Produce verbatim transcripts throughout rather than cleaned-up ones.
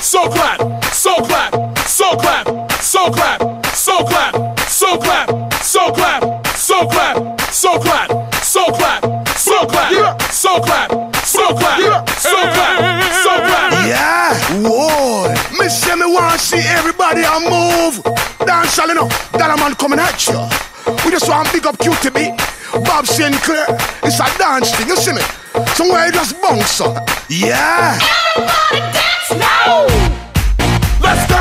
so clap, so clap, so clap, so clap, so clap, so clap, so clap, so clap, so clap, so clap, so clap, so clap, so clap, so clap, so clap. Yeah, whoa. Me say me want see everybody a move. Dance all enough, that a man coming at you. We just want big up Q T B, Bob Sinclair. It's a dance thing, you see me? Somewhere you just bounce up. Yeah. Everybody dance now. Let's go.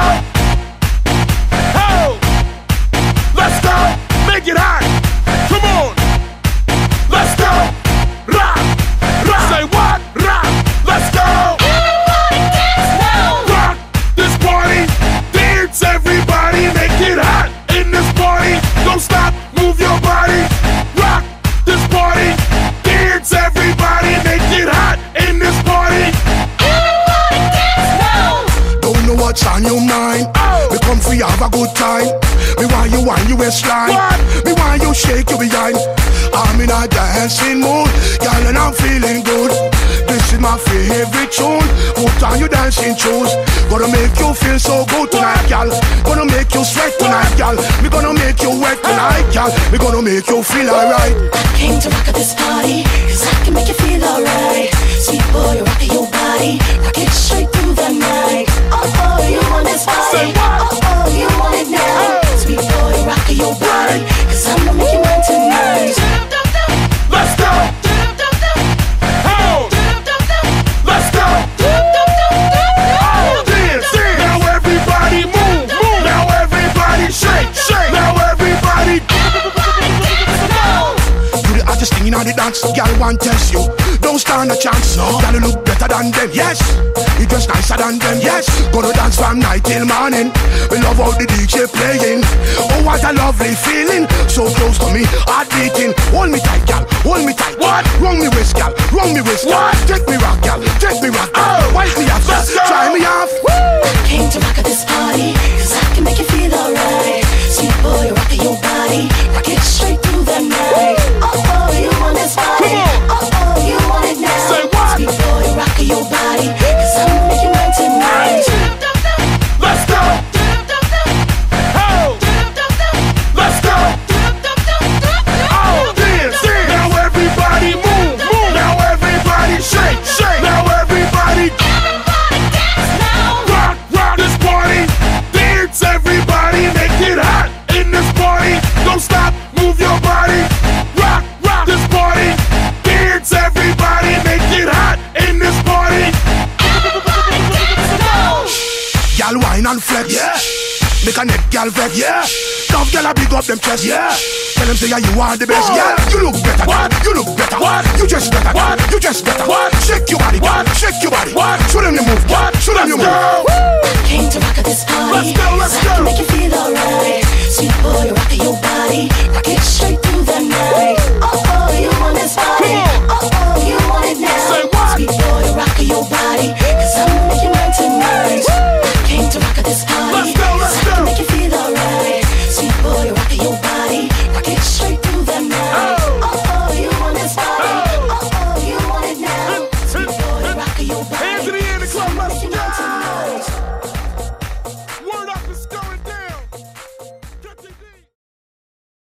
Ho. Let's go. Make it hot. Come on. Let's go. Rock. Rock. Say what? Rock. Let's go. Everybody dance now. Rock this party. Dance everybody. Make it hot in this party. Don't stop. Move your body. Rock this party. Dance everybody. Make it hot in this party. Everybody dance now. Don't know what's on your mind. Oh. Me come for you have a good time. Me want you on your waistline. What? Me want you shake your behind. I'm in a dancing mood, girl, and I'm feeling good. This is my favorite tune. Put on your dancing shoes. Gonna make you feel so good tonight, girl. Gonna make you sweat tonight, girl. We gonna make you wet tonight, girl. We gonna make you feel alright. I came to rock at this party, cause I can make you feel alright. Sweet boy, rock your body, rock it straight through the night. Oh, oh, you want this body. Oh, oh, you want it now. Sweet boy, rock your body, cause I'ma make you mine tonight. Let's go. Ho. Let's go. Oh, dance, dance. Now everybody move, move. Now everybody shake, shake. Now everybody. You the hottest thing in the dance, girl, want test you. Don't stand a chance, no. Girl, you look better than them, yes. You dress nicer than them, yes. Gonna dance from night till morning. We love how the D J playing. Oh, what a lovely feeling. So close to me, heart beating. Hold me tight, girl, hold me tight. What? Wrong me waist, girl, wrong me waist, girl. What? Take me rock, girl, take me rock, girl. Oh. Wipe me off, Let's go. try me off. I came to rock at this party, cause I can make you feel alright. Sweet boy, rock your body, rock it straight through the night. Oh, oh, you want this body. Oh, oh, you want it now. Say what? Sweet boy, rock your body, cause I'ma make you mine tonight. Let's go. Ho. Let's go. Oh, dance, dance. Now everybody move, move. Now everybody shake, shake. Now everybody. Everybody dance now. Rock, rock this party. Dance everybody. Make it hot in this party. Don't stop, move your body. Rock, rock this party. Dance everybody. Make it hot in this party. Everybody dance now. Girl, wine and flex, Yeah. make a neck, girl, vex, Yeah. Tough girl, I big up them chest, Yeah. Tell them say yeah, you are the best, What? yeah. You look better, What? you look better, What? You just better, What? You just better, What? Shake your body, What? Shake your body, What? Show them the move, What?